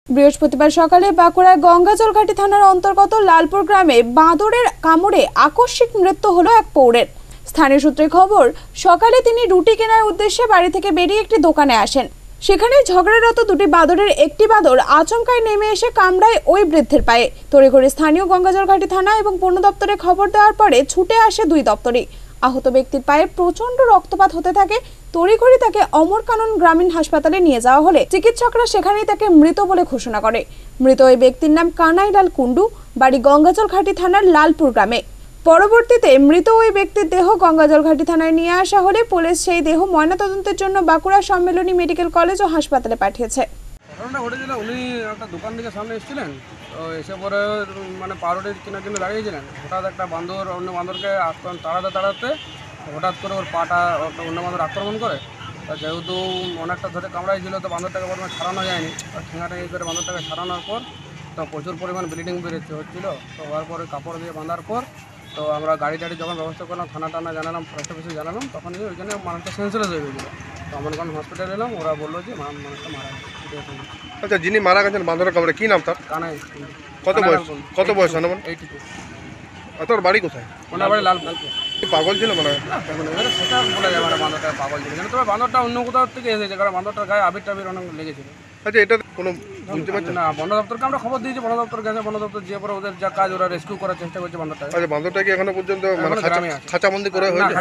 বৃহস্পতিবার সকালে বাঁকুড়ায় গঙ্গাজলঘাটি থানার অন্তর্গত লালপুর গ্রামে বাঁদরের কামড়ে আকস্মিক মৃত্যু হলো এক পৌরের। স্থানীয় সূত্রে খবর, সকালে তিনি রুটি কেনার উদ্দেশ্যে বাড়ি থেকে বেরিয়ে একটি দোকানে আসেন। সেখানে ঝগড়ারত দুটি বাঁদরের একটি বাঁদর আচমকায় নেমে এসে কামড়ায় ওই বৃদ্ধের পায়ে। তড়িঘড়ি স্থানীয় গঙ্গাজলঘাটি থানা এবং বন দপ্তরে খবর দেওয়ার পরে ছুটে আসে দুই দপ্তরই। আহত ব্যক্তির পায়ে প্রচন্ড রক্তপাত হতে থাকে। তড়িঘড়ি তাকে অমরকানন গ্রামীণ হাসপাতালে নিয়ে যাওয়া হলে চিকিৎসকরা সেখানেই তাকে মৃত বলে ঘোষণা করে। মৃত ওই ব্যক্তির নাম কানাইলাল কুন্ডু, বাড়ি গঙ্গাজলঘাটি থানার লালপুর গ্রামে। পরবর্তীতে মৃত ওই ব্যক্তির দেহ গঙ্গাজলঘাটি থানায় নিয়ে আসা হলে পুলিশ সেই দেহ ময়নাতদন্তের জন্য বাঁকুড়া সম্মেলনী মেডিকেল কলেজ ও হাসপাতালে পাঠিয়েছে। ঘটনাটা ঘটেছিল, উনি একটা দোকান থেকে সামনে এসেছিলেন, তো এসে পরে মানে পাউরুটি কেনার জন্য দাঁড়িয়েছিলেন। হঠাৎ একটা বান্দর অন্য বান্দরকে তাড়াতে হঠাৎ করে ওর পাটা অন্য বান্দর আক্রমণ করে। যেহেতু অনেকটা ধরে কামড়াইছিল, তো বান্দরটাকে প্রথমে ছাড়ানো যায়নি। আর ঠেঙাটা করে বান্দরটাকে ছাড়ানোর পর তো প্রচুর পরিমাণ ব্লিডিং হচ্ছিল। তো হওয়ার পরে কাপড় দিয়ে বাঁধার পর তো আমরা গাড়ি যখন ব্যবস্থা করলাম, থানা জানালাম, ফরেস্ট অফিসে জানালাম, তখন ওইখানে মানুষটা সেন্সলেস হয়ে গেছিলো। তো অমরকানন হসপিটালে এলাম, ওরা বললো যে মানুষটা মারা গেছে। আচ্ছা, যিনি মারা গেছেন বান্দরের কামড়ে কি নাম তার? কানাই। কত বয়স অনুমান? 82। তোর বাড়ি কোথায়? ওনার বাড়ি লালপুর। পাগল ছিল মনে হয়? সেটা বলা যাবে না, বান্দরটা পাগল ছিল, তবে বান্দরটা অন্য কোথাও থেকে এসেছে, কারণ বান্দরটার গায়ে আবির অনেক লেগেছিল। আচ্ছা, এটা কোনো বুঝতে পারছেন না? বন দপ্তরকে আমরা খবর দিয়েছি, বন দপ্তর গেছে, বন দপ্তর যে পরে ওদের যা কাজ ওরা রেস্কিউ করার চেষ্টা করছে বান্দরটা। আচ্ছা, বান্দরটা কি এখনো পর্যন্ত খাঁচাবন্দি করে হয়েছে?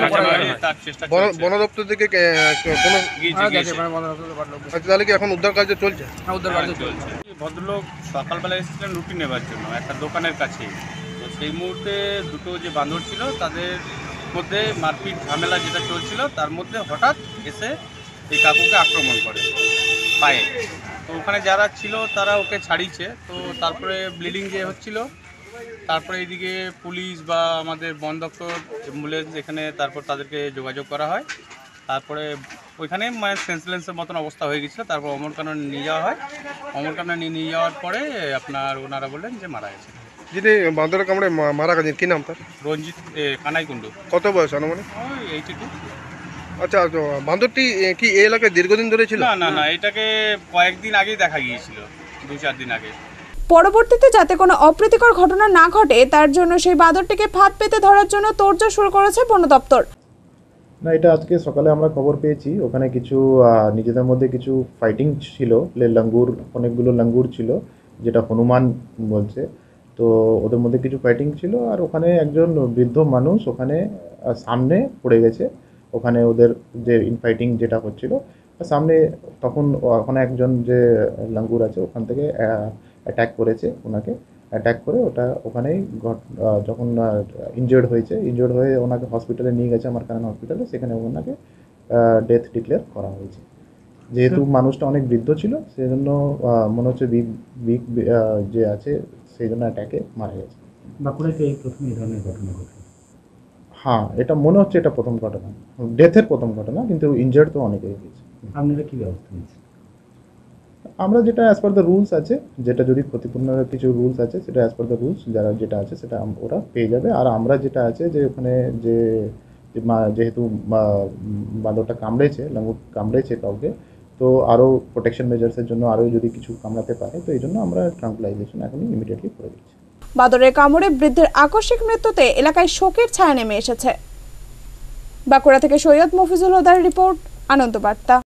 বন দপ্তর থেকে কোনো আচ্ছা, তাহলে কি এখন উদ্ধার কার্য চলছে? হ্যাঁ, উদ্ধার কার্য চলছে। ভদ্রলোক সকালবেলা এসেছিলেন রুটি নেবার জন্য একটা দোকানের কাছে। তো সেই মুহূর্তে দুটো যে বান্দর ছিল তাদের মধ্যে মারপিট ঝামেলা যেটা চলছিল, তার মধ্যে হঠাৎ এসে এই কাকুকে আক্রমণ করে পায়ে। তো ওখানে যারা ছিল তারা ওকে ছাড়িয়েছে। তো তারপরে ব্লিডিং যে হচ্ছিল, তারপরে এইদিকে পুলিশ বা আমাদের বন দপ্তর অ্যাম্বুলেন্স এখানে, তারপর তাদেরকে যোগাযোগ করা হয়। তারপরে ওইখানে মানে সেন্সলেন্সের মতন অবস্থা হয়ে গেছিলো। তারপর অমরকানন নিয়ে যাওয়া হয়। অমরকানন নিয়ে যাওয়ার পরে ওনারা বললেন যে মারা গেছে। যিনি বান্দরের কামড়ে মারা গেছেন কি নাম তার? রঞ্জিত কানাই কুন্ডু। কত বয়স অনুমানে? 82। আচ্ছা, তো বান্দরটি কি এই এলাকায় দীর্ঘদিন ধরে ছিল? না, এটাকে কয়েকদিন আগেই দেখা গিয়েছিল, 2-4 দিন আগে। পরবর্তীতে যাতে কোনো অপ্রীতিকর ঘটনা না ঘটে তার জন্য সেই বাঁদরটিকে ফাঁদ পেতে ধরার জন্য তোড়জোড় শুরু করেছে বন দপ্তর। না, এটা আজকে সকালে আমরা খবর পেয়েছি, ওখানে কিছু নিজেদের মধ্যে কিছু ফাইটিং ছিল। অনেকগুলো লাঙ্গুর ছিল, যেটা হনুমান বলছে। তো ওদের মধ্যে কিছু ফাইটিং ছিল, আর ওখানে একজন বৃদ্ধ মানুষ ওখানে সামনে পড়ে গেছে। ওখানে ওদের যে ইনফাইটিং যেটা হচ্ছিল সামনে, তখন ওখানে একজন যে লাঙ্গুর আছে ওখান থেকে অ্যাটাক করেছে, ওনাকে অ্যাটাক করে ওটা ওখানেই যখন ইনজিওর্ড হয়ে ওনাকে হসপিটালে নিয়ে গেছে, অমরকানন হসপিটালে। সেখানে ওনাকে ডেথ ডিক্লেয়ার করা হয়েছে। যেহেতু মানুষটা অনেক বৃদ্ধ ছিল, সেই জন্য মনে হচ্ছে উইক যে আছে, সেই জন্য অ্যাটাকে মারা গেছে। বাঁকুড়াতে এই প্রথম এই ধরনের ঘটনা ঘটে? হ্যাঁ, এটা মনে হচ্ছে এটা প্রথম ঘটনা, ডেথের প্রথম ঘটনা, কিন্তু ইনজিওর্ড তো অনেকেই হয়েছে। আপনারা কী ব্যবস্থা নিচ্ছেন? আমরা যেটা অ্যাজ পার দ্য রুলস আছে, যেটা যদি ক্ষতিপূর্ণ কিছু রুলস আছে, সেটা অ্যাজ পার দ্য রুলস যারা যেটা আছে সেটা ওরা পেয়ে যাবে। আর আমরা যেটা আছে যে ওখানে যেহেতু বাঁদরটা লাঙ্গুর কামড়েছে কাউকে, তো আরও প্রোটেকশন মেজার্সের জন্য আরও যদি কিছু কামড়াতে পারে, তো এই জন্য আমরা ট্রাঙ্কুলাইজেশন এখনই ইমিডিয়েটলি করে দিচ্ছি। বাঁদরের কামড়ে বৃদ্ধের আকস্মিক মৃত্যুতে এলাকায় শোকের ছায়া নেমে এসেছে। বাঁকুড়া থেকে সৈয়দ মফিজুল হুদার রিপোর্ট, আনন্দ বার্তা।